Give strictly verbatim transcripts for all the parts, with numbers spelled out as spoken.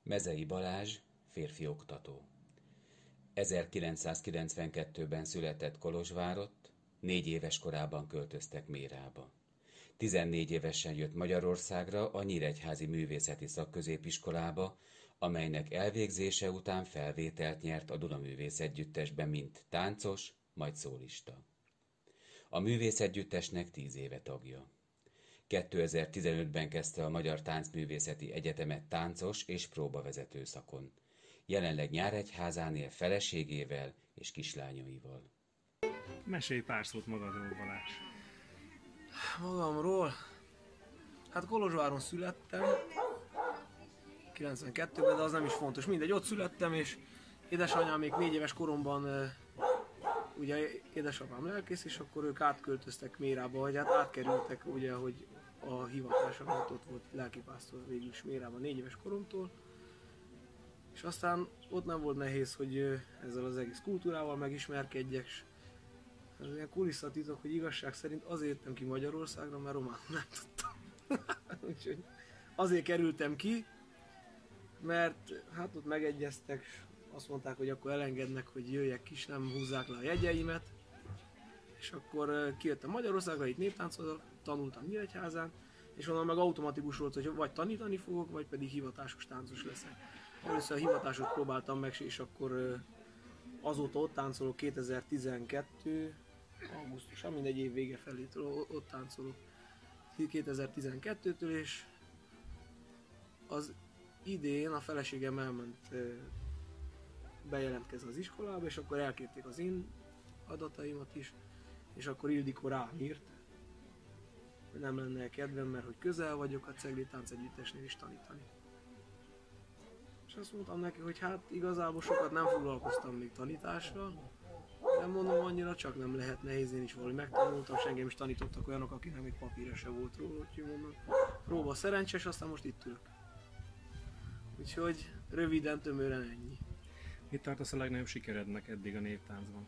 Mezei Balázs, férfi oktató. ezerkilencszázkilencvenkettőben született Kolozsvárott, négy éves korában költöztek Mérába. tizennégy évesen jött Magyarországra a Nyíregyházi Művészeti Szakközépiskolába, amelynek elvégzése után felvételt nyert a Dunaművész Együttesbe, mint táncos, majd szólista. A művészegyüttesnek tíz éve tagja. kétezer-tizenötben kezdte a Magyar Táncművészeti Egyetemet táncos és próbavezető szakon. Jelenleg Nyíregyházán él feleségével és kislányaival. Mesélj pár szót magadról, Balázs. Magamról? Hát Kolozsváron születtem, kilencvenkettőben, de az nem is fontos. Mindegy, ott születtem, és édesanyám még négy éves koromban, ugye édesapám lelkész, és akkor ők átköltöztek Mérába, vagy hát átkerültek, ugye, hogy a hivatása, mert ott volt lelkipásztor végül is Mérában négy éves koromtól. És aztán ott nem volt nehéz, hogy ezzel az egész kultúrával megismerkedjek. Ez ilyen kulisszatitok, hogy igazság szerint azért jöttem ki Magyarországra, mert román nem tudtam. Úgyhogy azért kerültem ki, mert hát ott megegyeztek, azt mondták, hogy akkor elengednek, hogy jöjjek ki, és nem húzzák le a jegyeimet. És akkor kijöttem Magyarországra, itt néptáncot tanultam Nyíregyházán, és onnan meg automatikus volt, hogy vagy tanítani fogok, vagy pedig hivatásos táncos leszek. Először a hivatásot próbáltam meg, és akkor azóta ott táncolok kétezer-tizenkettő augusztusban, mindegy év vége felétől ott táncolok kétezer-tizenkettőtől, és az idén a feleségem elment bejelentkezni az iskolába, és akkor elkérték az én adataimat is, és akkor Ildikó rám írt, hogy nem lenne kedvem, mert hogy közel vagyok a Cegléd Táncegyüttesnél is tanítani. És azt mondtam neki, hogy hát igazából sokat nem foglalkoztam még tanítással, nem mondom annyira, csak nem lehet nehéz, én is valahogy megtanultam, és engem is tanítottak olyanok, akinek még papírja se volt róla, úgyhogy mondom, próba szerencsés, aztán most itt ülök. Úgyhogy röviden, tömören ennyi. Mit tartasz a legnagyobb sikerednek eddig a néptáncban?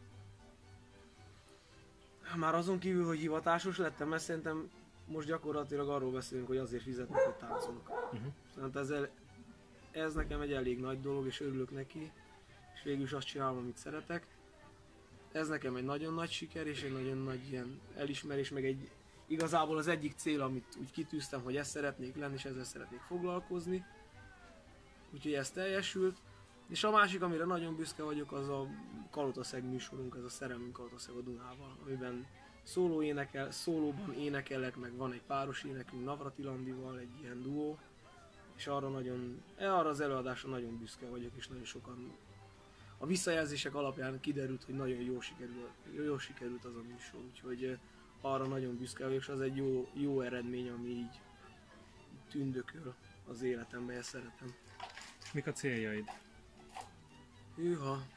Már azon kívül, hogy hivatásos lettem, mert szerintem most gyakorlatilag arról beszélünk, hogy azért fizetnek, hogy táncolok. Uh-huh. Szóval ezzel, ez nekem egy elég nagy dolog, és örülök neki, és végül is azt csinálom, amit szeretek. Ez nekem egy nagyon nagy siker, és egy nagyon nagy ilyen elismerés, meg egy igazából az egyik cél, amit úgy kitűztem, hogy ezt szeretnék lenni, és ezzel szeretnék foglalkozni. Úgyhogy ez teljesült. És a másik, amire nagyon büszke vagyok, az a Kalotaszeg műsorunk, ez a Szerelmünk Kalotaszeg a Dunával, amiben szóló énekel, szólóban énekelek, meg van egy páros énekünk Navratilandival, egy ilyen duó, és arra nagyon, arra az előadásra nagyon büszke vagyok, és nagyon sokan a visszajelzések alapján kiderült, hogy nagyon jó sikerült, jó sikerült az a műsor, úgyhogy arra nagyon büszke vagyok, és az egy jó, jó eredmény, ami így tündököl az életemben, ezt szeretem. Mik a céljaid? Hűha! A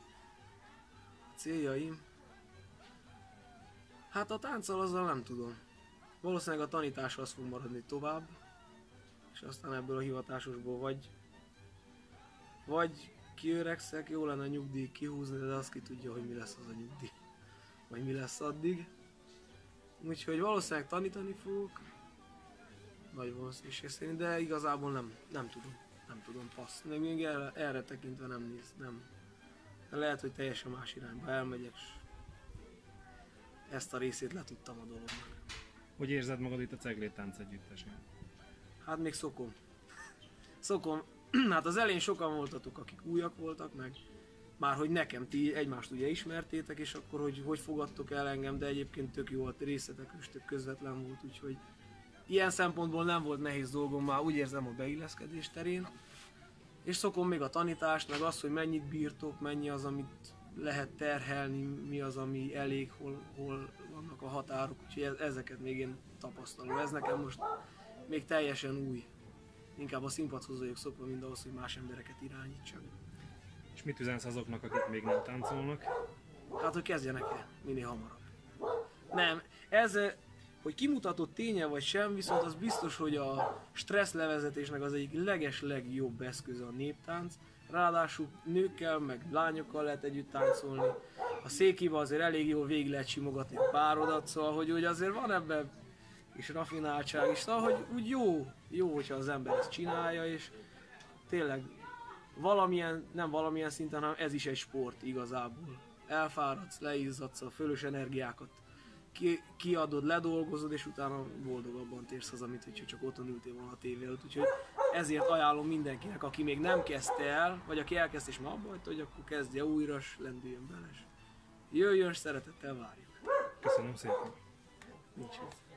céljaim? Hát a tánccal azzal nem tudom. Valószínűleg a tanítás az fog maradni tovább, és aztán ebből a hivatásosból vagy vagy kiöregszek, jó lenne a nyugdíj kihúzni, de azt ki tudja, hogy mi lesz az a nyugdíj, vagy mi lesz addig. Úgyhogy valószínűleg tanítani fogok, nagy valószínűség szerint, de igazából nem, nem tudom. Nem tudom, passz. Még erre, erre tekintve nem néz, nem. Lehet, hogy teljesen más irányba elmegyek, és ezt a részét letudtam a dolognak. Hogy érzed magad itt a Cegléd Táncegyüttesnél? Hát még szokom. Szokom. Hát az elején sokan voltatok, akik újak voltak, meg már hogy nekem ti egymást ugye ismertétek, és akkor hogy hogy fogadtok el engem, de egyébként tök jó, a részletek és tök közvetlen volt, úgyhogy ilyen szempontból nem volt nehéz dolgom, már úgy érzem a beilleszkedés terén. És szokom még a tanítást, meg azt, hogy mennyit bírtok, mennyi az, amit lehet terhelni, mi az, ami elég, hol, hol vannak a határok, úgyhogy ezeket még én tapasztalom. Ez nekem most még teljesen új. Inkább a színpadhoz vagyok szokva, mint ahhoz, hogy más embereket irányítsak. És mit üzensz azoknak, akik még nem táncolnak? Hát, hogy kezdjenek el minél hamarabb. Nem, ez... Hogy kimutatott ténye vagy sem, viszont az biztos, hogy a stressz levezetésnek az egyik leges legjobb eszköze a néptánc. Ráadásul nőkkel, meg lányokkal lehet együtt táncolni. A székiba azért elég jól végig lehet simogatni a párodat, szóval hogy úgy azért van ebben kis rafináltság is, szóval hogy úgy jó, jó, hogyha az ember ezt csinálja, és tényleg valamilyen, nem valamilyen szinten, hanem ez is egy sport igazából. Elfáradsz, leizzadsz a fölös energiákat, ki, kiadod, ledolgozod, és utána boldogabban térsz haza, mint hogyha csak otthon ültél volna a tévé előtt. Úgyhogy ezért ajánlom mindenkinek, aki még nem kezdte el, vagy aki elkezdte és már abba hagyta, hogy akkor kezdje újra, s lendüljön bele. Jöjjön, szeretettel várjuk. Köszönöm szépen. Nincs ez.